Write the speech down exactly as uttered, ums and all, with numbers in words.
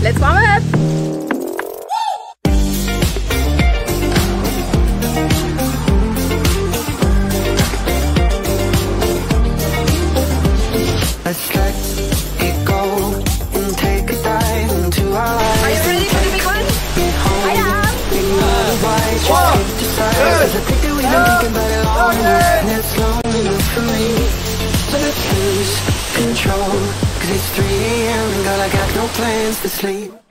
Let's warm up! Let's let it go and take a dive into our lives. Are you ready for the big one? I am! One, I think that we've been thinking about it long enough, and it's long enough for me. So let's lose control, cause it's three a m and girl, I got no plans to sleep.